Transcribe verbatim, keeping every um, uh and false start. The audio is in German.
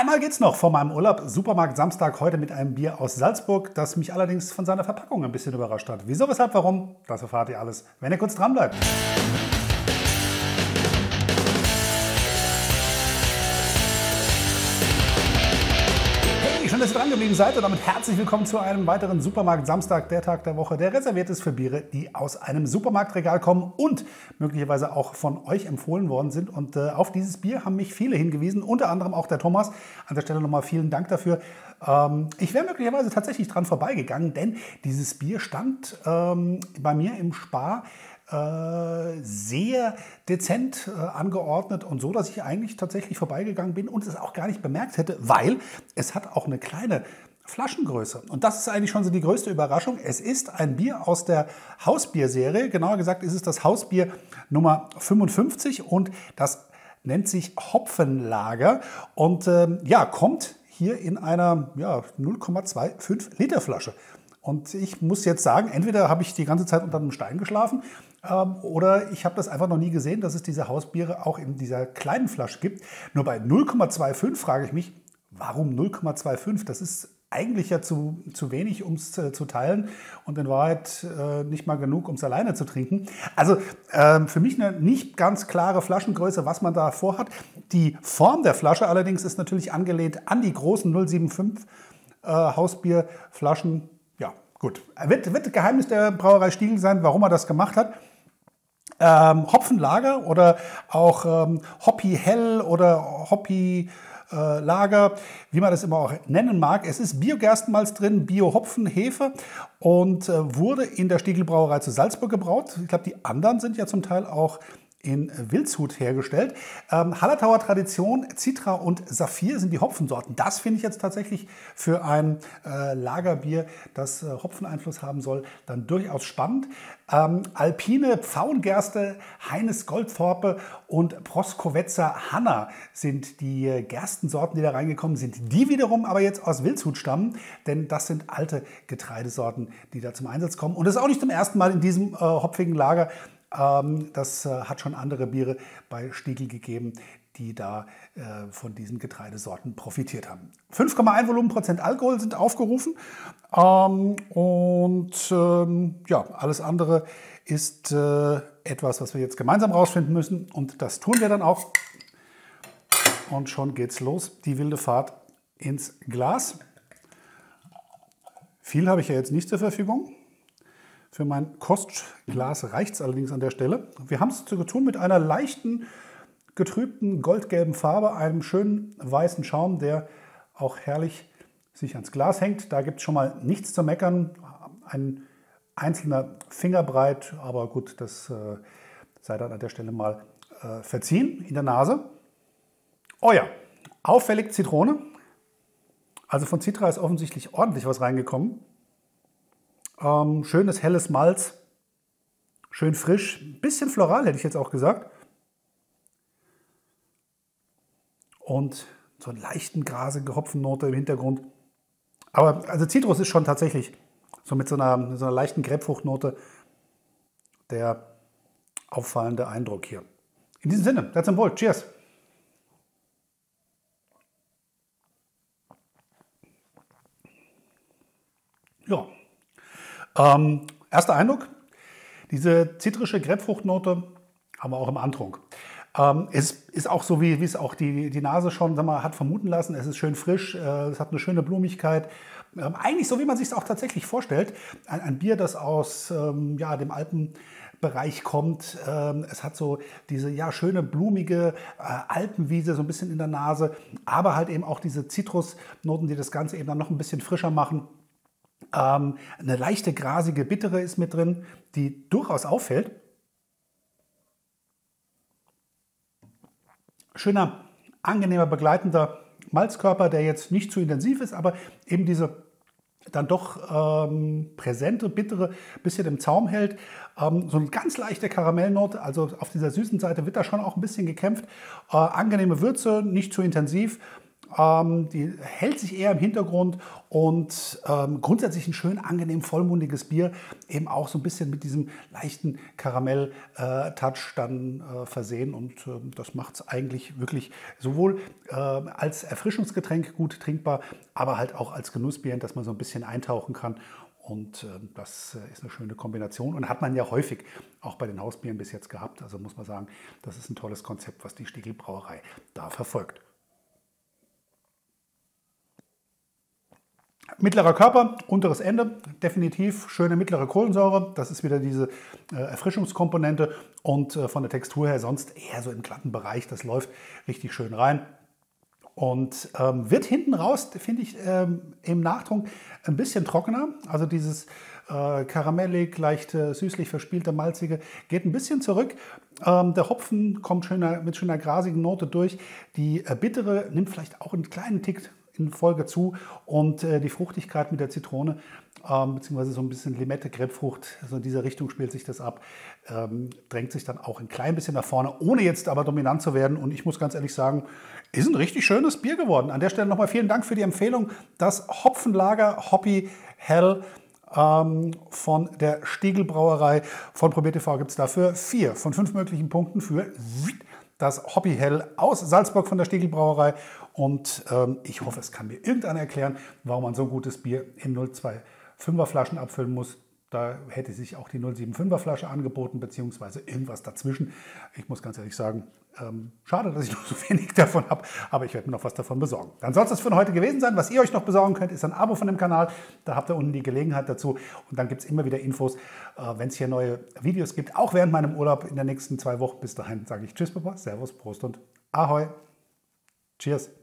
Einmal geht's noch vor meinem Urlaub, Supermarkt Samstag, heute mit einem Bier aus Salzburg, das mich allerdings von seiner Verpackung ein bisschen überrascht hat. Wieso, weshalb, warum? Das erfahrt ihr alles, wenn ihr kurz dran bleibt. Schön, dass ihr dran geblieben seid und damit herzlich willkommen zu einem weiteren Supermarkt Samstag, der Tag der Woche, der reserviert ist für Biere, die aus einem Supermarktregal kommen und möglicherweise auch von euch empfohlen worden sind. Und äh, auf dieses Bier haben mich viele hingewiesen, unter anderem auch der Thomas. An der Stelle nochmal vielen Dank dafür. Ähm, ich wäre möglicherweise tatsächlich dran vorbeigegangen, denn dieses Bier stand ähm, bei mir im Spar sehr dezent äh, angeordnet und so, dass ich eigentlich tatsächlich vorbeigegangen bin und es auch gar nicht bemerkt hätte, weil es hat auch eine kleine Flaschengröße. Und das ist eigentlich schon so die größte Überraschung. Es ist ein Bier aus der Hausbierserie. Genauer gesagt ist es das Hausbier Nummer fünfundfünfzig und das nennt sich Hopfenlager und ähm, ja, kommt hier in einer ja, null Komma fünfundzwanzig Liter Flasche. Und ich muss jetzt sagen, entweder habe ich die ganze Zeit unter einem Stein geschlafen ähm, oder ich habe das einfach noch nie gesehen, dass es diese Hausbiere auch in dieser kleinen Flasche gibt. Nur bei null Komma fünfundzwanzig frage ich mich, warum null Komma fünfundzwanzig? Das ist eigentlich ja zu, zu wenig, um es äh, zu teilen und in Wahrheit äh, nicht mal genug, um es alleine zu trinken. Also äh, für mich eine nicht ganz klare Flaschengröße, was man da vorhat. Die Form der Flasche allerdings ist natürlich angelehnt an die großen null Komma fünfundsiebzig äh, Hausbierflaschen. Ja, gut. Wird, wird Geheimnis der Brauerei Stiegl sein, warum er das gemacht hat. Ähm, Hopfenlager oder auch ähm, Hoppy Hell oder Hoppy äh, Lager, wie man das immer auch nennen mag. Es ist Biogerstenmalz drin, Bio-Hopfen, Hefe und äh, wurde in der Stiegl Brauerei zu Salzburg gebraut. Ich glaube, die anderen sind ja zum Teil auch in Wildshut hergestellt. Ähm, Hallertauer Tradition, Citra und Saphir sind die Hopfensorten. Das finde ich jetzt tatsächlich für ein äh, Lagerbier, das äh, Hopfeneinfluss haben soll, dann durchaus spannend. Ähm, Alpine Pfauengerste, Heines Goldthorpe und Proskowetzer Hanna sind die äh, Gerstensorten, die da reingekommen sind. Die wiederum aber jetzt aus Wildshut stammen, denn das sind alte Getreidesorten, die da zum Einsatz kommen. Und das ist auch nicht zum ersten Mal in diesem äh, hopfigen Lager. Das hat schon andere Biere bei Stiegl gegeben, die da von diesen Getreidesorten profitiert haben. fünf Komma eins Volumenprozent Alkohol sind aufgerufen und ja, alles andere ist etwas, was wir jetzt gemeinsam rausfinden müssen und das tun wir dann auch. Und schon geht's los, die wilde Fahrt ins Glas. Viel habe ich ja jetzt nicht zur Verfügung. Für mein Kostglas reicht es allerdings an der Stelle. Wir haben es zu tun mit einer leichten, getrübten, goldgelben Farbe, einem schönen weißen Schaum, der auch herrlich sich ans Glas hängt. Da gibt es schon mal nichts zu meckern. Ein einzelner Fingerbreit, aber gut, das äh, sei dann an der Stelle mal äh, verziehen in der Nase. Oh ja, auffällig Zitrone. Also von Citra ist offensichtlich ordentlich was reingekommen. Ähm, schönes helles Malz, schön frisch, ein bisschen floral hätte ich jetzt auch gesagt. Und so eine leichten grasige Hopfennote im Hintergrund. Aber also Zitrus ist schon tatsächlich so mit so einer, so einer leichten Grapefruchtnote der auffallende Eindruck hier. In diesem Sinne, that's Wohl. Cheers! Ja. Ähm, erster Eindruck, diese zitrische Grapefruchtnote haben wir auch im Antrunk. Ähm, es ist auch so, wie, wie es auch die, die Nase schon sag mal, hat vermuten lassen. Es ist schön frisch, äh, es hat eine schöne Blumigkeit. Ähm, eigentlich so, wie man sich es auch tatsächlich vorstellt. Ein, ein Bier, das aus ähm, ja, dem Alpenbereich kommt. Ähm, es hat so diese ja, schöne blumige äh, Alpenwiese so ein bisschen in der Nase, aber halt eben auch diese Zitrusnoten, die das Ganze eben dann noch ein bisschen frischer machen. Ähm, eine leichte, grasige Bittere ist mit drin, die durchaus auffällt. Schöner, angenehmer, begleitender Malzkörper, der jetzt nicht zu intensiv ist, aber eben diese dann doch ähm, präsente, bittere, bisschen im Zaum hält. Ähm, so eine ganz leichte Karamellnote, also auf dieser süßen Seite wird da schon auch ein bisschen gekämpft. Äh, angenehme Würze, nicht zu intensiv. Ähm, die hält sich eher im Hintergrund und ähm, grundsätzlich ein schön angenehm vollmundiges Bier, eben auch so ein bisschen mit diesem leichten Karamell-Touch dann äh, versehen und äh, das macht es eigentlich wirklich sowohl äh, als Erfrischungsgetränk gut trinkbar, aber halt auch als Genussbier, in das man so ein bisschen eintauchen kann. Und äh, das äh, ist eine schöne Kombination und hat man ja häufig auch bei den Hausbieren bis jetzt gehabt. Also muss man sagen, das ist ein tolles Konzept, was die Stiegl Brauerei da verfolgt. Mittlerer Körper, unteres Ende, definitiv schöne mittlere Kohlensäure. Das ist wieder diese äh, Erfrischungskomponente und äh, von der Textur her sonst eher so im glatten Bereich. Das läuft richtig schön rein. Und ähm, wird hinten raus, finde ich, ähm, im Nachtrunk ein bisschen trockener. Also dieses äh, karamellig, leicht äh, süßlich verspielte, malzige geht ein bisschen zurück. Ähm, der Hopfen kommt schöner, mit schöner grasigen Note durch. Die äh, bittere nimmt vielleicht auch einen kleinen Tick in Folge zu und äh, die Fruchtigkeit mit der Zitrone, ähm, beziehungsweise so ein bisschen Limette, Grapefrucht, so in dieser Richtung spielt sich das ab, ähm, drängt sich dann auch ein klein bisschen nach vorne, ohne jetzt aber dominant zu werden. Und ich muss ganz ehrlich sagen, ist ein richtig schönes Bier geworden. An der Stelle nochmal vielen Dank für die Empfehlung. Das Hopfenlager Hoppy Hell ähm, von der Stiegl Brauerei von Probier T V gibt es dafür vier von fünf möglichen Punkten für das Hoppy Hell aus Salzburg von der Stiegl Brauerei. Und ähm, ich hoffe, es kann mir irgendeiner erklären, warum man so ein gutes Bier in null Komma fünfundzwanziger Flaschen abfüllen muss. Da hätte sich auch die null Komma fünfundsiebziger Flasche angeboten, beziehungsweise irgendwas dazwischen. Ich muss ganz ehrlich sagen, ähm, schade, dass ich noch so wenig davon habe, aber ich werde mir noch was davon besorgen. Dann soll es das für heute gewesen sein. Was ihr euch noch besorgen könnt, ist ein Abo von dem Kanal. Da habt ihr unten die Gelegenheit dazu. Und dann gibt es immer wieder Infos, äh, wenn es hier neue Videos gibt, auch während meinem Urlaub in den nächsten zwei Wochen. Bis dahin sage ich Tschüss, Papa, Servus, Prost und Ahoi. Cheers.